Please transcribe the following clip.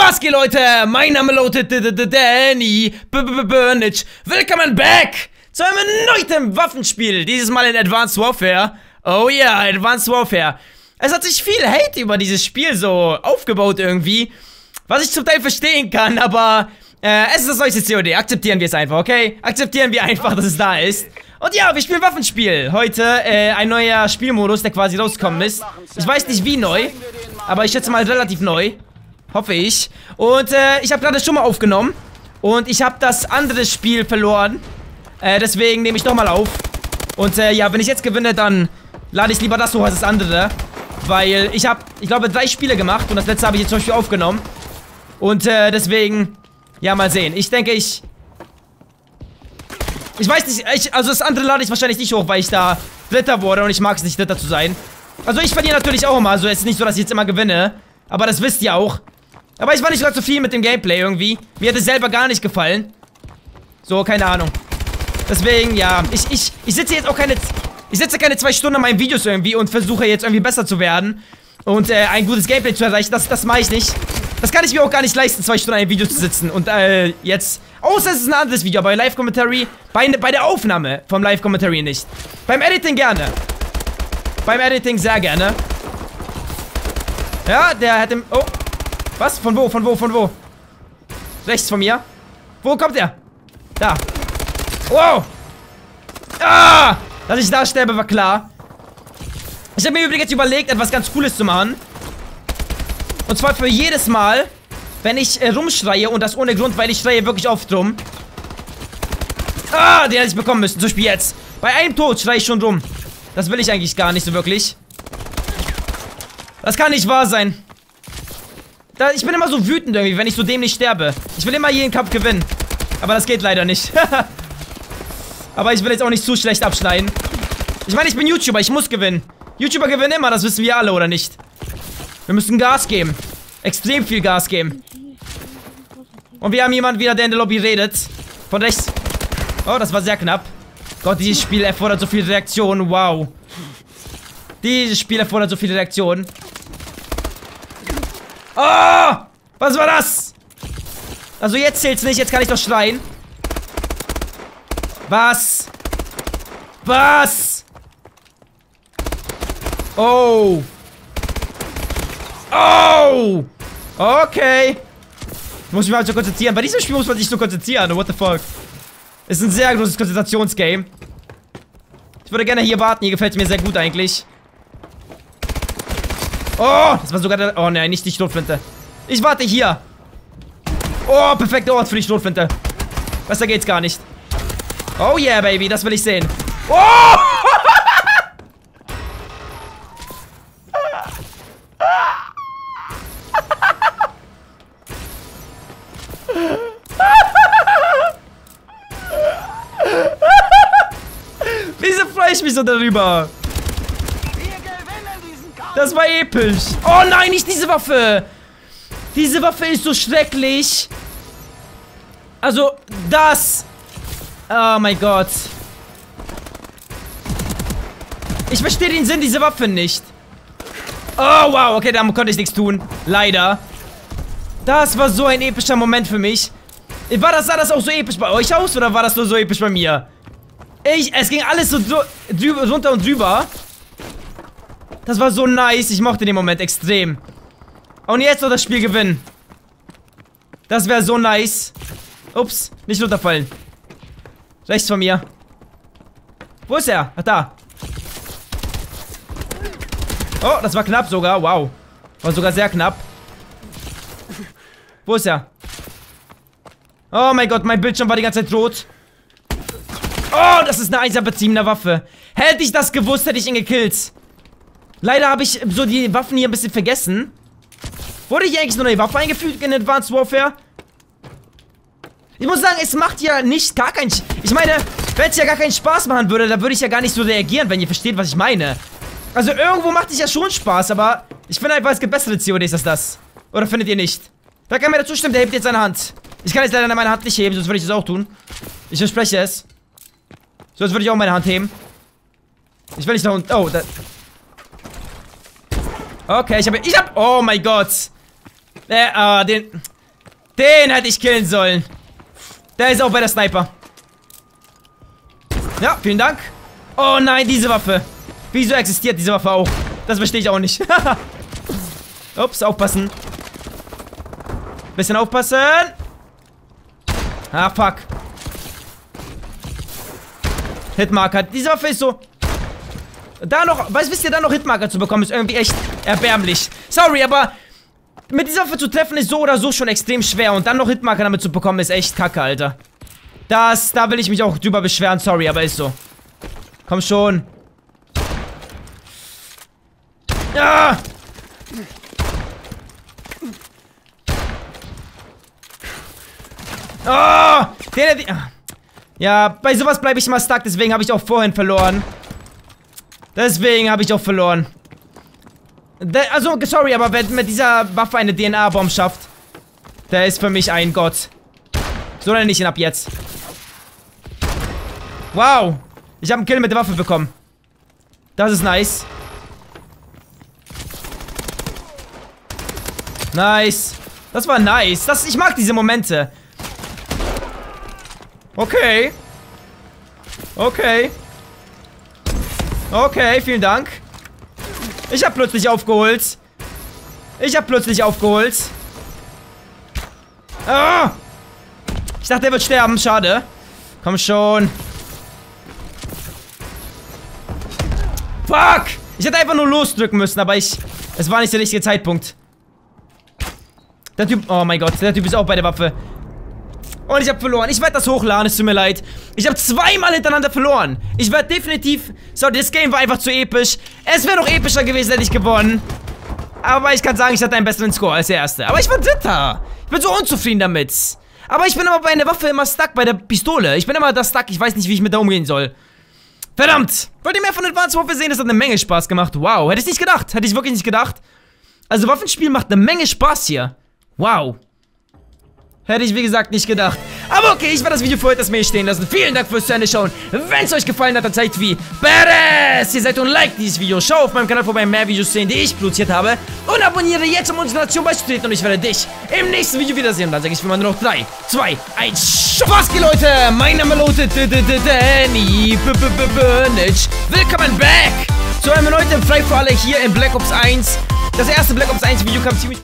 Was geht, Leute? Mein Name lautet Danny Burnage. Willkommen back zu einem erneuten Waffenspiel. Dieses Mal in Advanced Warfare. Oh ja, Advanced Warfare. Es hat sich viel Hate über dieses Spiel so aufgebaut irgendwie. Was ich zum Teil verstehen kann, aber es ist das neueste COD. Akzeptieren wir es einfach, okay? Akzeptieren wir einfach, dass es da ist. Und ja, wir spielen Waffenspiel. Heute ein neuer Spielmodus, der quasi rausgekommen ist. Ich weiß nicht wie neu, aber ich schätze mal relativ neu. Hoffe ich. Und ich habe gerade schon mal aufgenommen. Und ich habe das andere Spiel verloren. Deswegen nehme ich doch mal auf. Und ja, wenn ich jetzt gewinne, dann lade ich lieber das hoch als das andere. Weil ich habe, ich glaube, 3 Spiele gemacht. Und das letzte habe ich jetzt zum Beispiel aufgenommen. Und deswegen, ja, mal sehen. Ich denke, ich weiß nicht, also das andere lade ich wahrscheinlich nicht hoch, weil ich da Dritter wurde. Und ich mag es nicht, Dritter zu sein. Also ich verliere natürlich auch immer. Also es ist nicht so, dass ich jetzt immer gewinne. Aber das wisst ihr auch. Aber ich war nicht gerade zufrieden mit dem Gameplay irgendwie. Mir hat es selber gar nicht gefallen. So, keine Ahnung. Deswegen, ja, ich sitze jetzt auch keine... Ich sitze keine 2 Stunden an meinen Videos irgendwie und versuche jetzt irgendwie besser zu werden. Und ein gutes Gameplay zu erreichen. Das mache ich nicht. Das kann ich mir auch gar nicht leisten, 2 Stunden an einem Video zu sitzen. Und jetzt... Außer es ist ein anderes Video, aber Live-Commentary... Bei der Aufnahme vom Live-Commentary nicht. Beim Editing gerne. Beim Editing sehr gerne. Ja, der hat im... Oh. Was? Von wo? Von wo? Von wo? Rechts von mir. Wo kommt er? Da. Wow. Ah! Dass ich da sterbe, war klar. Ich habe mir übrigens überlegt, etwas ganz Cooles zu machen. Und zwar für jedes Mal, wenn ich rumschreie, und das ohne Grund, weil ich schreie wirklich oft rum. Ah, den hätte ich bekommen müssen. Zum Beispiel jetzt. Bei einem Tod schreie ich schon rum. Das will ich eigentlich gar nicht so wirklich. Das kann nicht wahr sein. Ich bin immer so wütend irgendwie, wenn ich so dämlich sterbe. Ich will immer jeden Kampf gewinnen. Aber das geht leider nicht. Aber ich will jetzt auch nicht zu schlecht abschneiden. Ich meine, ich bin YouTuber, ich muss gewinnen. YouTuber gewinnen immer, das wissen wir alle, oder nicht? Wir müssen Gas geben. Extrem viel Gas geben. Und wir haben jemanden wieder, der in der Lobby redet. Von rechts. Oh, das war sehr knapp. Gott, dieses Spiel erfordert so viel Reaktion. Wow. Dieses Spiel erfordert so viele Reaktionen. Oh! Was war das? Also jetzt zählt's nicht, jetzt kann ich doch schreien. Was? Was? Oh. Oh. Okay. Ich muss mich mal so konzentrieren. Bei diesem Spiel muss man sich so konzentrieren. What the fuck? Ist ein sehr großes Konzentrationsgame. Ich würde gerne hier warten. Hier gefällt es mir sehr gut eigentlich. Oh, das war sogar der... Oh nein, nicht die Schrotflinte. Ich warte hier. Oh, perfekter Ort für die Schrotflinte. Besser geht's gar nicht. Oh yeah, Baby, das will ich sehen. Oh! Wieso freue ich mich so darüber? Das war episch. Oh nein, nicht diese Waffe. Diese Waffe ist so schrecklich. Also, das. Oh mein Gott. Ich verstehe den Sinn dieser Waffe nicht. Oh, wow. Okay, da konnte ich nichts tun. Leider. Das war so ein epischer Moment für mich. Sah das auch so episch bei euch aus? Oder war das nur so episch bei mir? Es ging alles so runter und drüber. Das war so nice. Ich mochte den Moment extrem. Und jetzt soll das Spiel gewinnen. Das wäre so nice. Ups, nicht runterfallen. Rechts von mir. Wo ist er? Ach, da. Oh, das war knapp sogar. Wow. War sogar sehr knapp. Wo ist er? Oh mein Gott, mein Bildschirm war die ganze Zeit rot. Oh, das ist eine einsam beziehende Waffe. Hätte ich das gewusst, hätte ich ihn gekillt. Leider habe ich so die Waffen hier ein bisschen vergessen. Wurde hier eigentlich nur eine Waffe eingefügt in Advanced Warfare? Ich muss sagen, es macht ja nicht gar keinen... Ich meine, wenn es ja gar keinen Spaß machen würde, dann würde ich ja gar nicht so reagieren, wenn ihr versteht, was ich meine. Also irgendwo macht es ja schon Spaß, aber ich finde einfach, es gibt bessere CODs als das. Oder findet ihr nicht? Wer kann mir dazu stimmen, der hebt jetzt seine Hand. Ich kann jetzt leider meine Hand nicht heben, sonst würde ich das auch tun. Ich verspreche es. Sonst würde ich auch meine Hand heben. Ich will nicht da unten... Oh, da... Okay, ich hab... Oh mein Gott. Den hätte ich killen sollen. Der ist auch bei der Sniper. Ja, vielen Dank. Oh nein, diese Waffe. Wieso existiert diese Waffe auch? Das verstehe ich auch nicht. Ups, aufpassen. Bisschen aufpassen. Ah, fuck. Hitmarker. Diese Waffe ist so... Da noch... wisst ihr, da noch Hitmarker zu bekommen, ist irgendwie echt erbärmlich. Sorry, aber... mit dieser Waffe zu treffen ist so oder so schon extrem schwer. Und dann noch Hitmarker damit zu bekommen, ist echt kacke, Alter. Da will ich mich auch drüber beschweren. Sorry, aber ist so. Komm schon. Ja! Oh! Ja, bei sowas bleibe ich immer stuck, deswegen habe ich auch vorhin verloren. Also, sorry, aber wer mit dieser Waffe eine DNA-Bombe schafft, der ist für mich ein Gott. So nenne ich ihn ab jetzt. Wow! Ich habe einen Kill mit der Waffe bekommen. Das ist nice. Nice. Das war nice. Ich mag diese Momente. Okay. Okay. Okay, vielen Dank. Ich habe plötzlich aufgeholt. Ah! Ich dachte, er wird sterben. Schade. Komm schon. Fuck! Ich hätte einfach nur losdrücken müssen, aber es war nicht der richtige Zeitpunkt. Der Typ, oh mein Gott, der Typ ist auch bei der Waffe. Und ich habe verloren. Ich werde das hochladen, es tut mir leid. Ich habe zweimal hintereinander verloren. Ich werde definitiv... So, das Game war einfach zu episch. Es wäre noch epischer gewesen, hätte ich gewonnen. Aber ich kann sagen, ich hatte einen besseren Score als der erste. Aber ich war Dritter. Ich bin so unzufrieden damit. Aber ich bin immer bei einer Waffe immer stuck, bei der Pistole. Ich bin immer da stuck, ich weiß nicht, wie ich mit da umgehen soll. Verdammt! Wollt ihr mehr von Advanced Warfare sehen? Das hat eine Menge Spaß gemacht. Wow, hätte ich nicht gedacht. Hätte ich wirklich nicht gedacht. Also Waffenspiel macht eine Menge Spaß hier. Wow. Hätte ich, wie gesagt, nicht gedacht. Aber okay, ich werde das Video für heute erstmal hier stehen lassen. Vielen Dank fürs Zuschauen. Wenn es euch gefallen hat, dann zeigt wie badass ihr seid und liked dieses Video. Schau auf meinem Kanal vorbei, mehr Videos sehen, die ich produziert habe. Und abonniere jetzt, um unserer Nation beizutreten. Und ich werde dich im nächsten Video wiedersehen. Und dann sage ich für mal nur noch 3, 2, 1. Was geht, Leute? Mein Name lautet Danny Burnage. Willkommen back zu einem neuen Fly für alle hier in Black Ops 1. Das erste Black Ops 1 Video kam ziemlich...